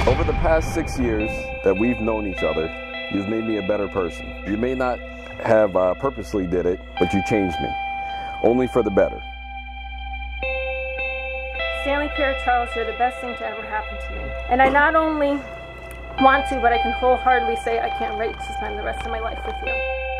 Over the past 6 years that we've known each other, you've made me a better person. You may not have purposely did it, but you changed me, only for the better. Stanley Charles, you're the best thing to ever happen to me. And I not only want to, but I can wholeheartedly say I can't wait to spend the rest of my life with you.